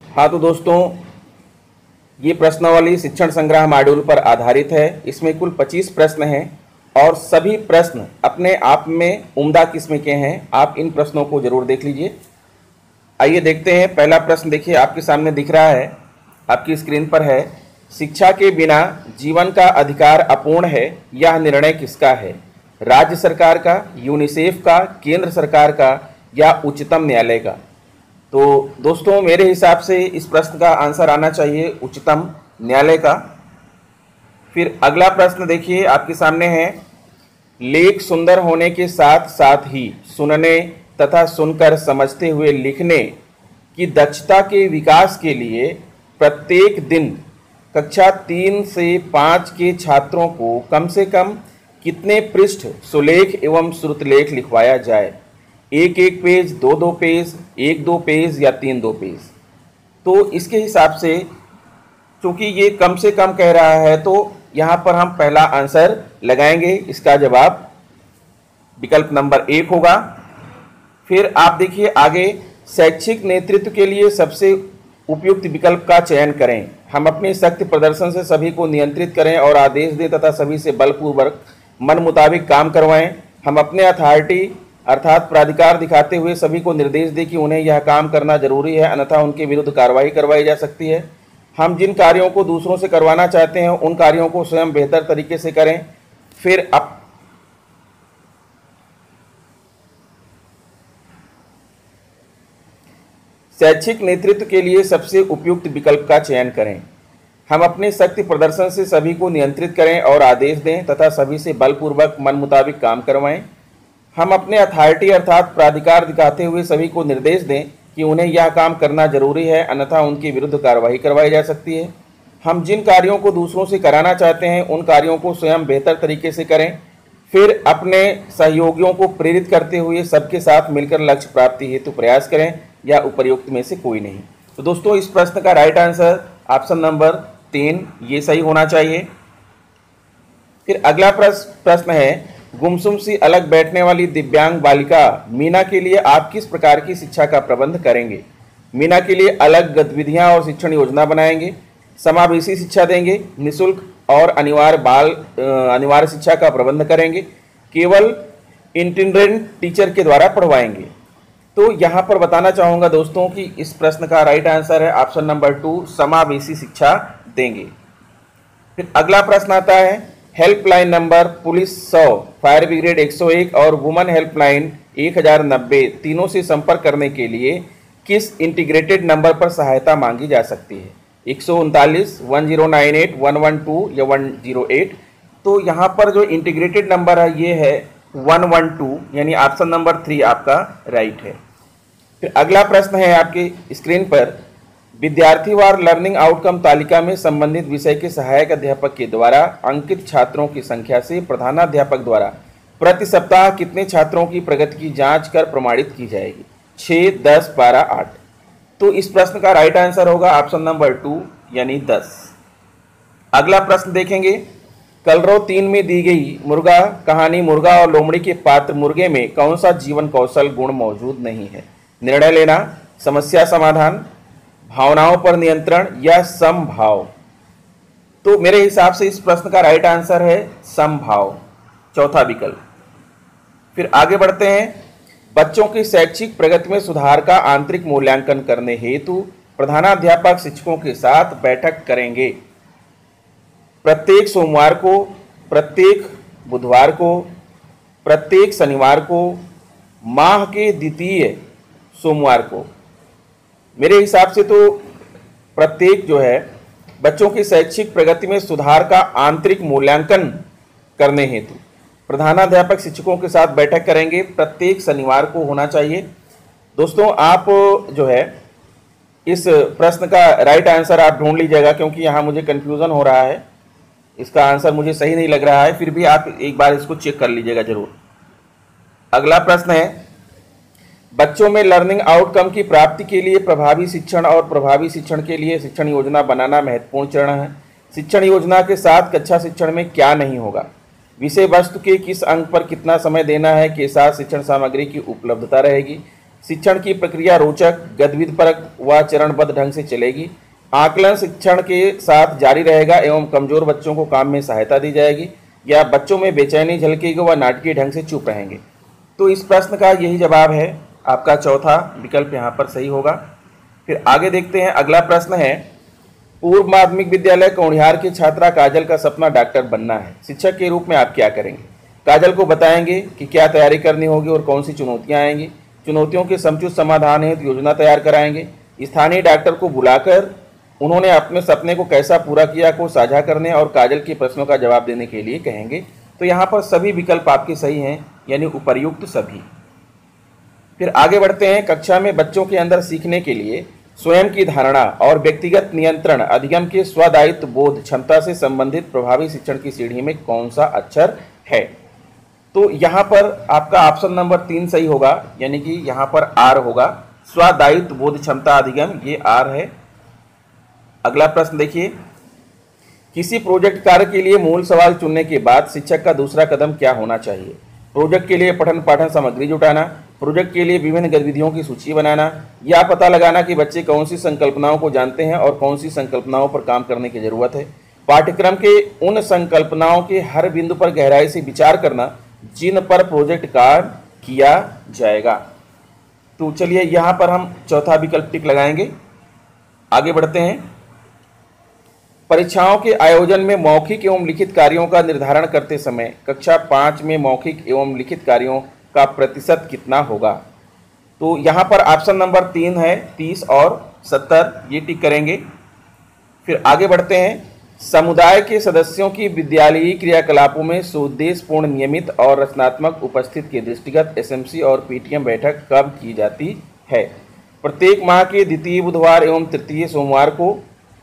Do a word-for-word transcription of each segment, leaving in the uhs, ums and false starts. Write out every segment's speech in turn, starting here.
हाँ तो दोस्तों, ये प्रश्नावली शिक्षण संग्रह मॉड्यूल पर आधारित है। इसमें कुल पच्चीस प्रश्न हैं और सभी प्रश्न अपने आप में उम्दा किस्म के हैं। आप इन प्रश्नों को जरूर देख लीजिए। आइए देखते हैं। पहला प्रश्न देखिए, आपके सामने दिख रहा है, आपकी स्क्रीन पर है। शिक्षा के बिना जीवन का अधिकार अपूर्ण है, यह निर्णय किसका है? राज्य सरकार का, यूनिसेफ का, केंद्र सरकार का या उच्चतम न्यायालय का? तो दोस्तों, मेरे हिसाब से इस प्रश्न का आंसर आना चाहिए उच्चतम न्यायालय का। फिर अगला प्रश्न देखिए, आपके सामने है। लेख सुंदर होने के साथ साथ ही सुनने तथा सुनकर समझते हुए लिखने की दक्षता के विकास के लिए प्रत्येक दिन कक्षा तीन से पाँच के छात्रों को कम से कम कितने पृष्ठ सुलेख एवं श्रुतलेख लिखवाया जाए? एक एक पेज, दो दो पेज, एक दो पेज या तीन दो पेज? तो इसके हिसाब से चूंकि ये कम से कम कह रहा है तो यहाँ पर हम पहला आंसर लगाएंगे। इसका जवाब विकल्प नंबर एक होगा। फिर आप देखिए आगे, शैक्षिक नेतृत्व के लिए सबसे उपयुक्त विकल्प का चयन करें। हम अपने सख्त प्रदर्शन से सभी को नियंत्रित करें और आदेश दें तथा सभी से बलपूर्वक मन मुताबिक काम करवाएं। हम अपने अथॉरिटी अर्थात प्राधिकार दिखाते हुए सभी को निर्देश दें कि उन्हें यह काम करना जरूरी है, अन्यथा उनके विरुद्ध कार्रवाई करवाई जा सकती है। हम जिन कार्यों को दूसरों से करवाना चाहते हैं उन कार्यों को स्वयं बेहतर तरीके से करें। फिर अब शैक्षिक नेतृत्व के लिए सबसे उपयुक्त विकल्प का चयन करें। हम अपने सख्त प्रदर्शन से सभी को नियंत्रित करें और आदेश दें तथा सभी से बलपूर्वक मन मुताबिक काम करवाएं। हम अपने अथॉरिटी अर्थात प्राधिकार दिखाते हुए सभी को निर्देश दें कि उन्हें यह काम करना जरूरी है, अन्यथा उनके विरुद्ध कार्रवाई करवाई जा सकती है। हम जिन कार्यों को दूसरों से कराना चाहते हैं उन कार्यों को स्वयं बेहतर तरीके से करें। फिर अपने सहयोगियों को प्रेरित करते हुए सबके साथ मिलकर लक्ष्य प्राप्ति हेतु प्रयास करें, या उपर्युक्त में से कोई नहीं। तो दोस्तों, इस प्रश्न का राइट आंसर ऑप्शन नंबर तीन ये सही होना चाहिए। फिर अगला प्रश्न है, गुमसुम सी अलग बैठने वाली दिव्यांग बालिका मीना के लिए आप किस प्रकार की शिक्षा का प्रबंध करेंगे? मीना के लिए अलग गतिविधियां और शिक्षण योजना बनाएंगे, समावेशी शिक्षा देंगे, निःशुल्क और अनिवार्य बाल अनिवार्य शिक्षा का प्रबंध करेंगे, केवल इंटीग्रेटेड टीचर के द्वारा पढ़वाएंगे? तो यहाँ पर बताना चाहूँगा दोस्तों कि इस प्रश्न का राइट आंसर है ऑप्शन नंबर टू, समावेशी शिक्षा देंगे। फिर अगला प्रश्न आता है, हेल्पलाइन नंबर पुलिस सौ, फायर ब्रिगेड एक सौ एक और वुमेन हेल्पलाइन एक हज़ार नब्बे तीनों से संपर्क करने के लिए किस इंटीग्रेटेड नंबर पर सहायता मांगी जा सकती है? एक सौ उनतालीस, one zero nine eight, one one two या वन जीरो एट? तो यहाँ पर जो इंटीग्रेटेड नंबर है ये है वन वन टू, यानी ऑप्शन नंबर थ्री आपका राइट है। फिर अगला प्रश्न है आपकी स्क्रीन पर, विद्यार्थीवार लर्निंग आउटकम तालिका में संबंधित विषय के सहायक अध्यापक के द्वारा अंकित छात्रों की संख्या से प्रधानाध्यापक द्वारा प्रति सप्ताह कितने छात्रों की प्रगति की जांच कर प्रमाणित की जाएगी? छः, दस, बारह, आठ? तो इस प्रश्न का राइट आंसर होगा ऑप्शन नंबर टू, यानी दस। अगला प्रश्न देखेंगे, कलरव तीन में दी गई मुर्गा कहानी मुर्गा और लोमड़ी के पात्र मुर्गे में कौन सा जीवन कौशल गुण मौजूद नहीं है? निर्णय लेना, समस्या समाधान, भावनाओं पर नियंत्रण या समभाव? तो मेरे हिसाब से इस प्रश्न का राइट आंसर है समभाव, चौथा विकल्प। फिर आगे बढ़ते हैं, बच्चों की शैक्षिक प्रगति में सुधार का आंतरिक मूल्यांकन करने हेतु प्रधानाध्यापक शिक्षकों के साथ बैठक करेंगे। प्रत्येक सोमवार को, प्रत्येक बुधवार को, प्रत्येक शनिवार को, माह के द्वितीय सोमवार को? मेरे हिसाब से तो प्रत्येक जो है बच्चों की शैक्षिक प्रगति में सुधार का आंतरिक मूल्यांकन करने हेतु प्रधानाध्यापक शिक्षकों के साथ बैठक करेंगे, प्रत्येक शनिवार को होना चाहिए। दोस्तों, आप जो है इस प्रश्न का राइट आंसर आप ढूंढ लीजिएगा, क्योंकि यहाँ मुझे कन्फ्यूज़न हो रहा है, इसका आंसर मुझे सही नहीं लग रहा है। फिर भी आप एक बार इसको चेक कर लीजिएगा जरूर। अगला प्रश्न है, बच्चों में लर्निंग आउटकम की प्राप्ति के लिए प्रभावी शिक्षण और प्रभावी शिक्षण के लिए शिक्षण योजना बनाना महत्वपूर्ण चरण है। शिक्षण योजना के साथ कक्षा शिक्षण में क्या नहीं होगा? विषय वस्तु के किस अंक पर कितना समय देना है के साथ शिक्षण सामग्री की उपलब्धता रहेगी। शिक्षण की प्रक्रिया रोचक, गतिविधिपरक व चरणबद्ध ढंग से चलेगी। आकलन शिक्षण के साथ जारी रहेगा एवं कमजोर बच्चों को काम में सहायता दी जाएगी, या बच्चों में बेचैनी झलकेगी व नाटकीय ढंग से चुप रहेंगे। तो इस प्रश्न का यही जवाब है, आपका चौथा विकल्प यहाँ पर सही होगा। फिर आगे देखते हैं, अगला प्रश्न है, पूर्व माध्यमिक विद्यालय कौड़िहार की छात्रा काजल का सपना डॉक्टर बनना है। शिक्षक के रूप में आप क्या करेंगे? काजल को बताएंगे कि क्या तैयारी करनी होगी और कौन सी चुनौतियां आएंगी। चुनौतियों के समुचित समाधान हेतु योजना तैयार कराएंगे। स्थानीय डॉक्टर को बुलाकर उन्होंने अपने सपने को कैसा पूरा किया को साझा करने और काजल के प्रश्नों का जवाब देने के लिए कहेंगे। तो यहाँ पर सभी विकल्प आपके सही हैं, यानी उपर्युक्त सभी। फिर आगे बढ़ते हैं, कक्षा में बच्चों के अंदर सीखने के लिए स्वयं की धारणा और व्यक्तिगत नियंत्रण अधिगम के स्वदायित्व बोध क्षमता से संबंधित प्रभावी शिक्षण की सीढ़ी में कौन सा अक्षर है? तो यहाँ पर आपका ऑप्शन नंबर तीन सही होगा, यानी कि यहाँ पर आर होगा, स्वदायित्व बोध क्षमता अधिगम, ये आर है। अगला प्रश्न देखिए, किसी प्रोजेक्ट कार्य के लिए मूल सवाल चुनने के बाद शिक्षक का दूसरा कदम क्या होना चाहिए? प्रोजेक्ट के लिए पठन पाठन सामग्री जुटाना, प्रोजेक्ट के लिए विभिन्न गतिविधियों की सूची बनाना, या पता लगाना कि बच्चे कौन सी संकल्पनाओं को जानते हैं और कौन सी संकल्पनाओं पर काम करने की जरूरत है। पाठ्यक्रम के उन संकल्पनाओं के हर बिंदु पर गहराई से विचार करना जिन पर प्रोजेक्ट कार्य किया जाएगा। तो चलिए यहाँ पर हम चौथा विकल्प टिक लगाएंगे। आगे बढ़ते हैं, परीक्षाओं के आयोजन में मौखिक एवं लिखित कार्यों का निर्धारण करते समय कक्षा पाँच में मौखिक एवं लिखित कार्यों का प्रतिशत कितना होगा? तो यहाँ पर ऑप्शन नंबर तीन है, तीस और सत्तर, ये टिक करेंगे। फिर आगे बढ़ते हैं, समुदाय के सदस्यों की विद्यालयी क्रियाकलापों में सुउद्देश्यपूर्ण, नियमित और रचनात्मक उपस्थिति के दृष्टिगत एसएमसी और पीटीएम बैठक कब की जाती है? प्रत्येक माह के द्वितीय बुधवार एवं तृतीय सोमवार को,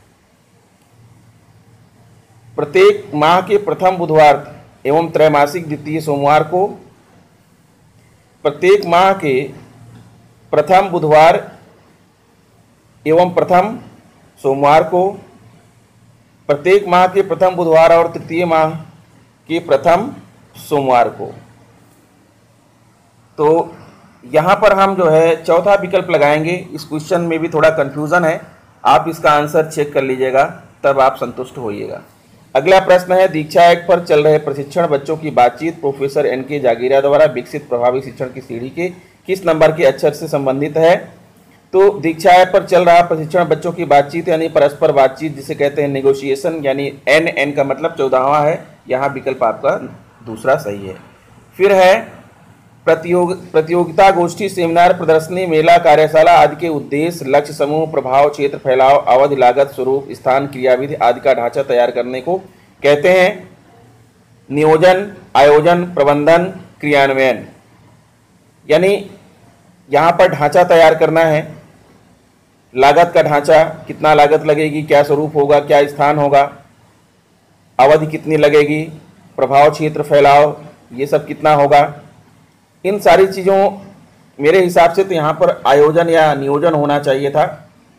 प्रत्येक माह के प्रथम बुधवार एवं त्रैमासिक द्वितीय सोमवार को, प्रत्येक माह के प्रथम बुधवार एवं प्रथम सोमवार को, प्रत्येक माह के प्रथम बुधवार और तृतीय माह के प्रथम सोमवार को। तो यहाँ पर हम जो है चौथा विकल्प लगाएंगे। इस क्वेश्चन में भी थोड़ा कंफ्यूजन है, आप इसका आंसर चेक कर लीजिएगा, तब आप संतुष्ट होइएगा। अगला प्रश्न है, दीक्षा एक पर चल रहे प्रशिक्षण बच्चों की बातचीत प्रोफेसर एन के जागीरा द्वारा विकसित प्रभावी शिक्षण की सीढ़ी के किस नंबर के अक्षर से संबंधित है? तो दीक्षा ऐप पर चल रहा प्रशिक्षण बच्चों की बातचीत यानी परस्पर बातचीत, जिसे कहते हैं नेगोशिएशन, यानी एन एन का मतलब चौदहवां है। यहाँ विकल्प आपका दूसरा सही है। फिर है प्रतियोग प्रतियोगिता, गोष्ठी, सेमिनार, प्रदर्शनी, मेला, कार्यशाला आदि के उद्देश्य, लक्ष्य, समूह, प्रभाव, क्षेत्र, फैलाव, अवधि, लागत, स्वरूप, स्थान, क्रियाविधि आदि का ढांचा तैयार करने को कहते हैं नियोजन, आयोजन, प्रबंधन, क्रियान्वयन। यानी यहाँ पर ढांचा तैयार करना है, लागत का ढांचा, कितना लागत लगेगी, क्या स्वरूप होगा, क्या स्थान होगा, अवधि कितनी लगेगी, प्रभाव, क्षेत्र, फैलाव, ये सब कितना होगा। इन सारी चीज़ों मेरे हिसाब से तो यहाँ पर आयोजन या नियोजन होना चाहिए था,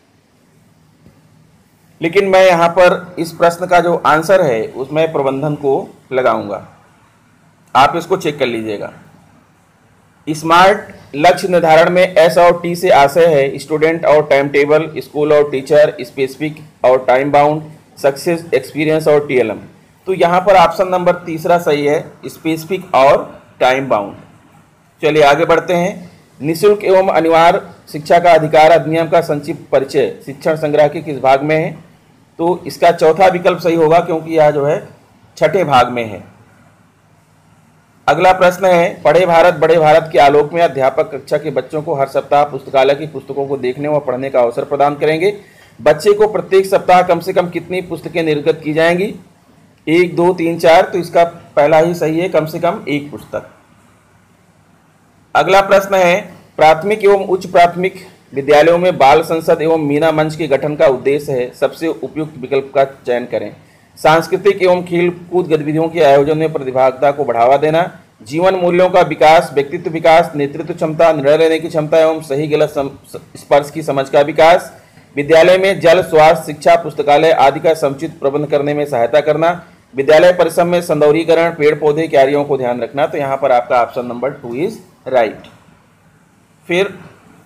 लेकिन मैं यहाँ पर इस प्रश्न का जो आंसर है उसमें प्रबंधन को लगाऊंगा। आप इसको चेक कर लीजिएगा। स्मार्ट लक्ष्य निर्धारण में एस और टी से आशय है स्टूडेंट और टाइम टेबल, स्कूल और टीचर, स्पेसिफिक और टाइम बाउंड, सक्सेस, एक्सपीरियंस और टीएलएम। तो यहाँ पर ऑप्शन नंबर तीसरा सही है, स्पेसिफिक और टाइम बाउंड। चलिए आगे बढ़ते हैं। निःशुल्क एवं अनिवार्य शिक्षा का अधिकार अधिनियम का संक्षिप्त परिचय शिक्षण संग्रह के किस भाग में है? तो इसका चौथा विकल्प सही होगा, क्योंकि यह जो है छठे भाग में है। अगला प्रश्न है, पढ़े भारत बड़े भारत के आलोक में अध्यापक कक्षा के बच्चों को हर सप्ताह पुस्तकालय की पुस्तकों को देखने व पढ़ने का अवसर प्रदान करेंगे। बच्चे को प्रत्येक सप्ताह कम से कम कितनी पुस्तकें निर्गत की जाएंगी? एक, दो, तीन, चार। तो इसका पहला ही सही है, कम से कम एक पुस्तक। अगला प्रश्न है, प्राथमिक एवं उच्च प्राथमिक विद्यालयों में बाल संसद एवं मीना मंच के गठन का उद्देश्य है, सबसे उपयुक्त विकल्प का चयन करें। सांस्कृतिक एवं खेल कूद गतिविधियों के आयोजन में प्रतिभागिता को बढ़ावा देना, जीवन मूल्यों का विकास, व्यक्तित्व विकास, नेतृत्व क्षमता, निर्णय लेने की क्षमता एवं सही गलत स्पर्श की समझ का विकास, विद्यालय में जल, स्वास्थ्य, शिक्षा, पुस्तकालय आदि का समुचित प्रबंध करने में सहायता करना, विद्यालय परिसर में सौंदर्यीकरण, पेड़ पौधे, क्यारियों को ध्यान रखना। तो यहाँ पर आपका option number two is right. फिर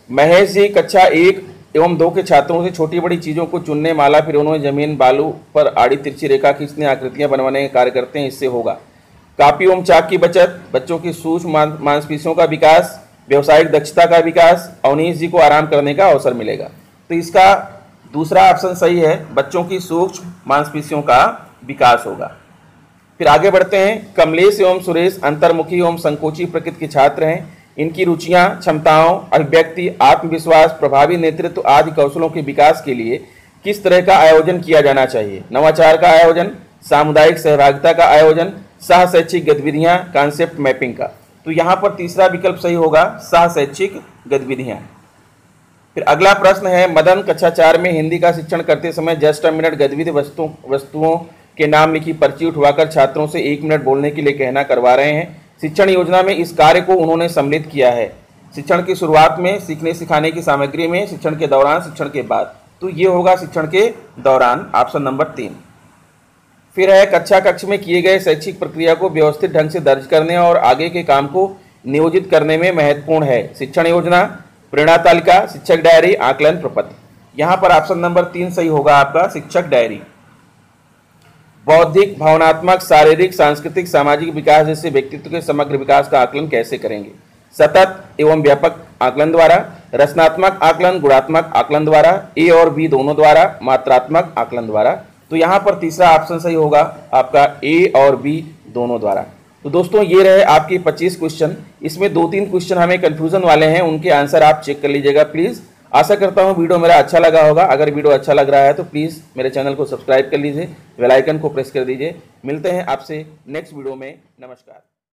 महेश जी कक्षा एक एवं दो के छात्रों से छोटी बड़ी चीज़ों को चुनने, माला फिरौने, जमीन बालू पर आड़ी तिरछी रेखा खींचने, आकृतियां बनवाने का कार्य करते हैं, इससे होगा कापी एवं चाक की बचत, बच्चों की सूक्ष्म मांसपेशियों का विकास, व्यवसायिक दक्षता का विकास, अवनीश जी को आराम करने का अवसर मिलेगा। तो इसका दूसरा ऑप्शन सही है, बच्चों की सूक्ष्म मांसपेशियों का विकास होगा। फिर आगे बढ़ते हैं। कमलेश एवं सुरेश अंतर्मुखी एवं संकोची प्रकृति के छात्र हैं। इनकी रुचियां, क्षमताओं, अभिव्यक्ति, आत्मविश्वास, प्रभावी नेतृत्व आदि कौशलों के विकास के लिए किस तरह का आयोजन किया जाना चाहिए? नवाचार का आयोजन, सामुदायिक सहभागिता का आयोजन, सह शैक्षिक गतिविधियां, कॉन्सेप्ट मैपिंग का। तो यहाँ पर तीसरा विकल्प सही होगा, सह शैक्षिक गतिविधियां। फिर अगला प्रश्न है, मदन कक्षा चार में हिंदी का शिक्षण करते समय जस्ट अ मिनट गतिविधि वस्तुओं वस्तुओं के नाम लिखी पर्ची उठवाकर छात्रों से एक मिनट बोलने के लिए कहना करवा रहे हैं। शिक्षण योजना में इस कार्य को उन्होंने सम्मिलित किया है। शिक्षण की शुरुआत में, सीखने सिखाने की सामग्री में, शिक्षण के दौरान, शिक्षण के बाद। तो ये होगा शिक्षण के दौरान, ऑप्शन नंबर तीन। फिर है, कक्षा कक्ष में किए गए शैक्षिक प्रक्रिया को व्यवस्थित ढंग से दर्ज करने और आगे के काम को नियोजित करने में महत्वपूर्ण है। शिक्षण योजना, प्रेरणा तालिका, शिक्षक डायरी, आकलन प्रपत्र। यहाँ पर ऑप्शन नंबर तीन सही होगा आपका, शिक्षक डायरी। बौद्धिक, भावनात्मक, शारीरिक, सांस्कृतिक, सामाजिक विकास जैसे व्यक्तित्व के समग्र विकास का आकलन कैसे करेंगे? सतत एवं व्यापक आकलन द्वारा, रचनात्मक आकलन, गुणात्मक आकलन द्वारा, ए और बी दोनों द्वारा, मात्रात्मक आकलन द्वारा। तो यहाँ पर तीसरा ऑप्शन सही होगा आपका, ए और बी दोनों द्वारा। तो दोस्तों ये रहे आपके पच्चीस क्वेश्चन। इसमें दो तीन क्वेश्चन हमें कंफ्यूजन वाले हैं, उनके आंसर आप चेक कर लीजिएगा प्लीज़। आशा करता हूँ वीडियो मेरा अच्छा लगा होगा। अगर वीडियो अच्छा लग रहा है तो प्लीज़ मेरे चैनल को सब्सक्राइब कर लीजिए, बेल आइकन को प्रेस कर दीजिए। मिलते हैं आपसे नेक्स्ट वीडियो में। नमस्कार।